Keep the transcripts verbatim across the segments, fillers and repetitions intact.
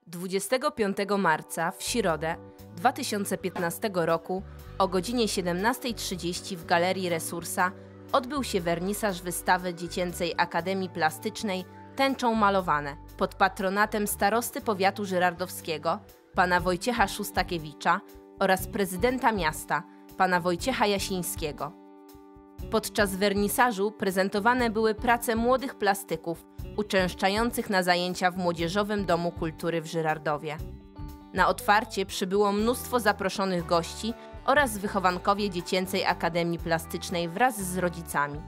dwudziestego piątego marca w środę dwa tysiące piętnastego roku o godzinie siedemnastej trzydzieści w Galerii Resursa odbył się wernisaż wystawy Dziecięcej Akademii Plastycznej Tęczą malowane pod patronatem starosty powiatu żyrardowskiego, pana Wojciecha Szustakiewicza oraz prezydenta miasta, pana Wojciecha Jasińskiego. Podczas wernisażu prezentowane były prace młodych plastyków uczęszczających na zajęcia w Młodzieżowym Domu Kultury w Żyrardowie. Na otwarcie przybyło mnóstwo zaproszonych gości oraz wychowankowie Dziecięcej Akademii Plastycznej wraz z rodzicami.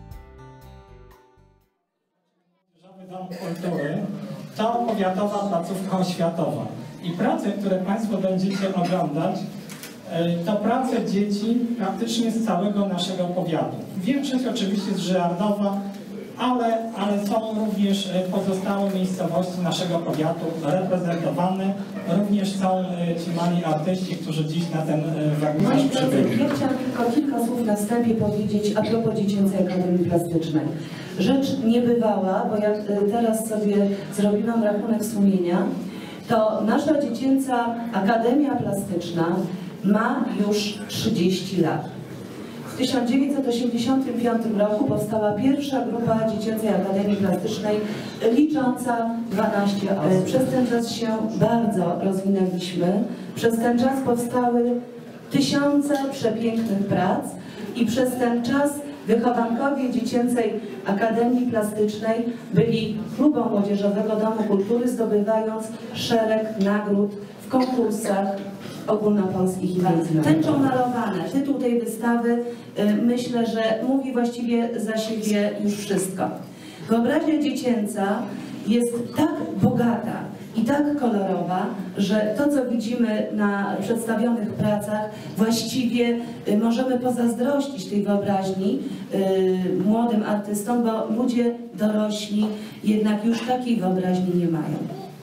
Młodzieżowy Dom Kultury to powiatowa placówka oświatowa i prace, które Państwo będziecie oglądać, to prace dzieci praktycznie z całego naszego powiatu. Większość oczywiście z Żyrardowa, ale, ale są również pozostałe miejscowości naszego powiatu reprezentowane. Również są ci mali artyści, którzy dziś na ten wernisaż przybyli. Ja chciałam tylko kilka słów na wstępie powiedzieć a propos Dziecięcej Akademii Plastycznej. Rzecz niebywała, bo jak teraz sobie zrobiłam rachunek sumienia, to nasza Dziecięca Akademia Plastyczna ma już trzydzieści lat. W tysiąc dziewięćset osiemdziesiątym piątym roku powstała pierwsza grupa Dziecięcej Akademii Plastycznej licząca dwanaście osób. Przez ten czas się bardzo rozwinęliśmy. Przez ten czas powstały tysiące przepięknych prac i przez ten czas wychowankowie Dziecięcej Akademii Plastycznej byli klubą Młodzieżowego Domu Kultury, zdobywając szereg nagród w konkursach ogólnopolskich i międzynarodowych. Tęczą malowane. Tytuł tej wystawy myślę, że mówi właściwie za siebie już wszystko. Wyobraźnia dziecięca jest tak bogata i tak kolorowa, że to, co widzimy na przedstawionych pracach, właściwie możemy pozazdrościć tej wyobraźni yy, młodym artystom, bo ludzie dorośli jednak już takiej wyobraźni nie mają.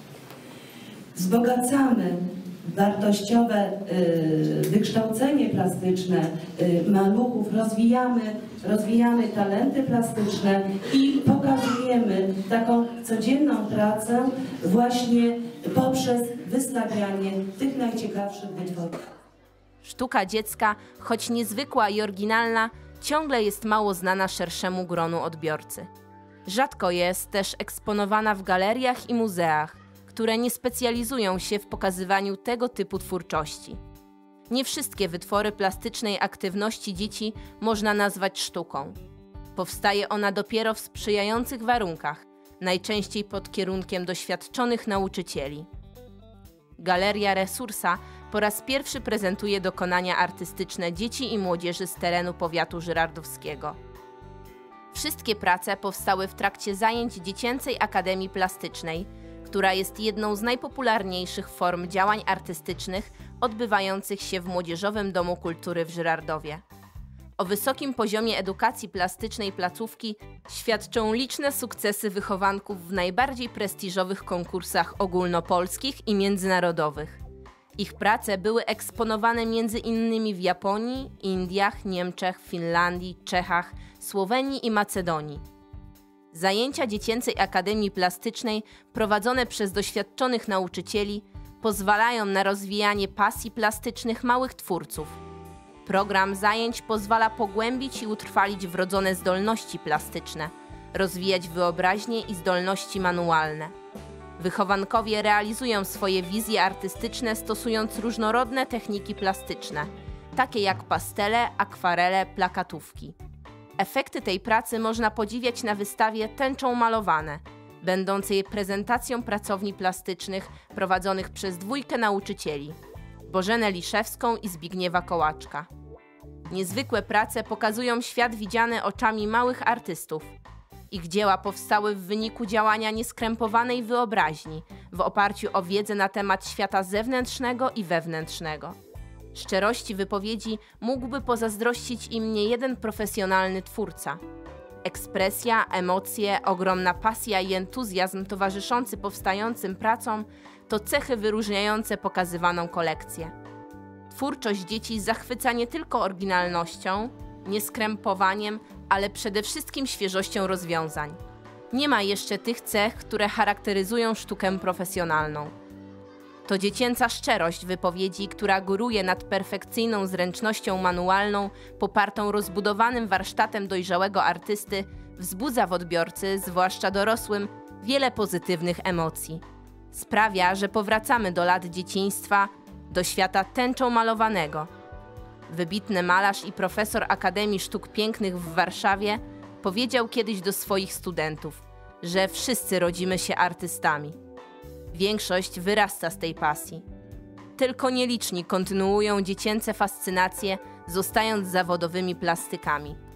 Wzbogacamy wartościowe y, wykształcenie plastyczne y, maluchów, rozwijamy, rozwijamy talenty plastyczne i pokazujemy taką codzienną pracę właśnie poprzez wystawianie tych najciekawszych wytworów. Sztuka dziecka, choć niezwykła i oryginalna, ciągle jest mało znana szerszemu gronu odbiorcy. Rzadko jest też eksponowana w galeriach i muzeach, które nie specjalizują się w pokazywaniu tego typu twórczości. Nie wszystkie wytwory plastycznej aktywności dzieci można nazwać sztuką. Powstaje ona dopiero w sprzyjających warunkach, najczęściej pod kierunkiem doświadczonych nauczycieli. Galeria Resursa po raz pierwszy prezentuje dokonania artystyczne dzieci i młodzieży z terenu powiatu żyrardowskiego. Wszystkie prace powstały w trakcie zajęć Dziecięcej Akademii Plastycznej, która jest jedną z najpopularniejszych form działań artystycznych odbywających się w Młodzieżowym Domu Kultury w Żyrardowie. O wysokim poziomie edukacji plastycznej placówki świadczą liczne sukcesy wychowanków w najbardziej prestiżowych konkursach ogólnopolskich i międzynarodowych. Ich prace były eksponowane między innymi w Japonii, Indiach, Niemczech, Finlandii, Czechach, Słowenii i Macedonii. Zajęcia Dziecięcej Akademii Plastycznej prowadzone przez doświadczonych nauczycieli pozwalają na rozwijanie pasji plastycznych małych twórców. Program zajęć pozwala pogłębić i utrwalić wrodzone zdolności plastyczne, rozwijać wyobraźnię i zdolności manualne. Wychowankowie realizują swoje wizje artystyczne stosując różnorodne techniki plastyczne, takie jak pastele, akwarele, plakatówki. Efekty tej pracy można podziwiać na wystawie Tęczą malowane, będącej prezentacją pracowni plastycznych prowadzonych przez dwójkę nauczycieli, Bożenę Liszewską i Zbigniewa Kołaczka. Niezwykłe prace pokazują świat widziany oczami małych artystów. Ich dzieła powstały w wyniku działania nieskrępowanej wyobraźni, w oparciu o wiedzę na temat świata zewnętrznego i wewnętrznego. Szczerości wypowiedzi mógłby pozazdrościć im niejeden profesjonalny twórca. Ekspresja, emocje, ogromna pasja i entuzjazm towarzyszący powstającym pracom to cechy wyróżniające pokazywaną kolekcję. Twórczość dzieci zachwyca nie tylko oryginalnością, nieskrępowaniem, ale przede wszystkim świeżością rozwiązań. Nie ma jeszcze tych cech, które charakteryzują sztukę profesjonalną. To dziecięca szczerość wypowiedzi, która góruje nad perfekcyjną zręcznością manualną, popartą rozbudowanym warsztatem dojrzałego artysty, wzbudza w odbiorcy, zwłaszcza dorosłym, wiele pozytywnych emocji. Sprawia, że powracamy do lat dzieciństwa, do świata tęczą malowanego. Wybitny malarz i profesor Akademii Sztuk Pięknych w Warszawie powiedział kiedyś do swoich studentów, że wszyscy rodzimy się artystami. Większość wyrasta z tej pasji. Tylko nieliczni kontynuują dziecięce fascynacje, zostając zawodowymi plastykami.